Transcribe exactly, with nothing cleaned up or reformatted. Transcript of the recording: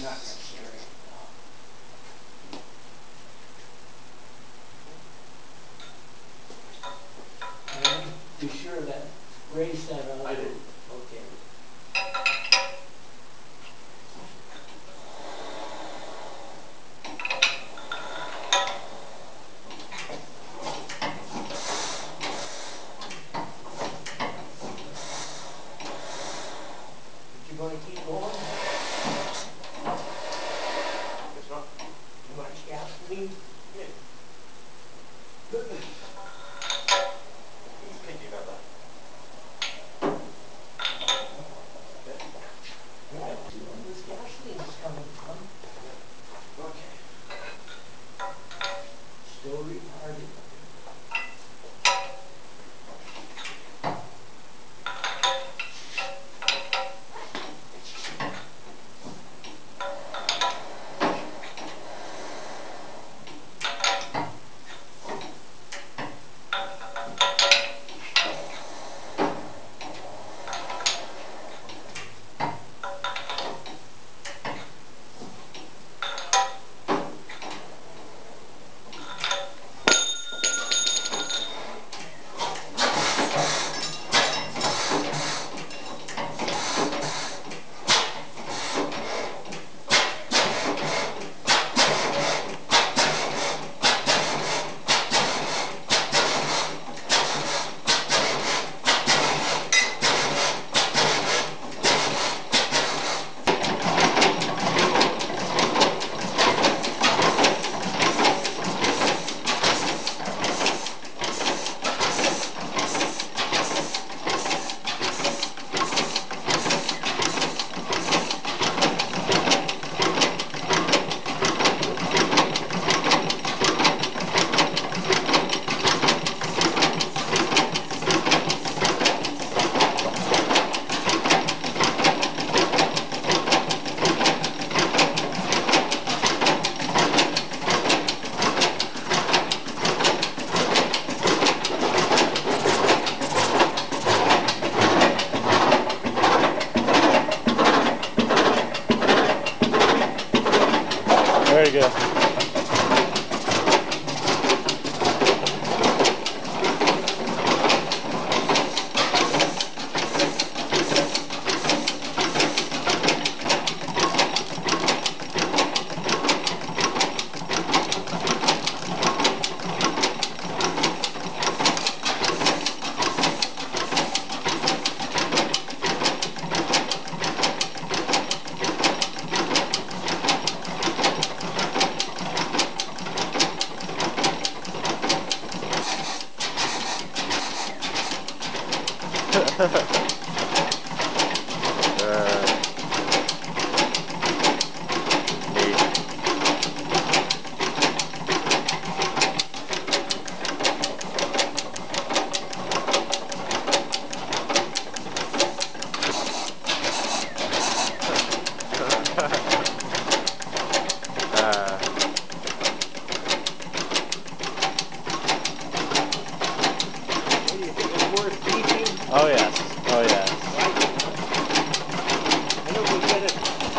not necessary. And be sure that Ray sent out. I did. Okay. You going to keep going? Guess not. Too much gasoline? Yeah. He's picky about that. Okay. Yeah, see where this gasoline is coming from. Okay. Still retarded. Very good. uh, uh, What do you think it's worth keeping? oh yes, oh yes. I know we get it.